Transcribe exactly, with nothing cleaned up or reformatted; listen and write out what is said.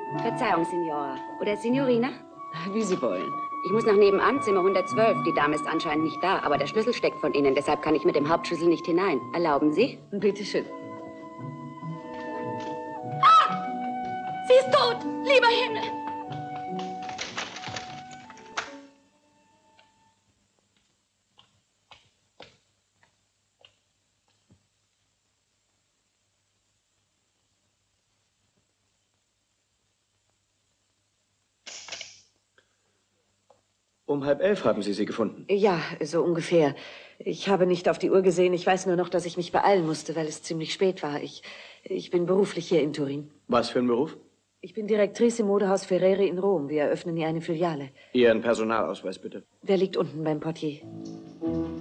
Verzeihung, Signora. Oder Signorina? Wie Sie wollen. Ich muss nach nebenan, Zimmer hundertzwölf. Die Dame ist anscheinend nicht da, aber der Schlüssel steckt von Ihnen. Deshalb kann ich mit dem Hauptschlüssel nicht hinein. Erlauben Sie? Bitte schön. Ah! Sie ist tot! Lieber Himmel! Um halb elf haben Sie sie gefunden? Ja, so ungefähr. Ich habe nicht auf die Uhr gesehen. Ich weiß nur noch, dass ich mich beeilen musste, weil es ziemlich spät war. Ich, ich bin beruflich hier in Turin. Was für ein Beruf? Ich bin Direktrice im Modehaus Ferreri in Rom. Wir eröffnen hier eine Filiale. Ihren Personalausweis, bitte. Der liegt unten beim Portier.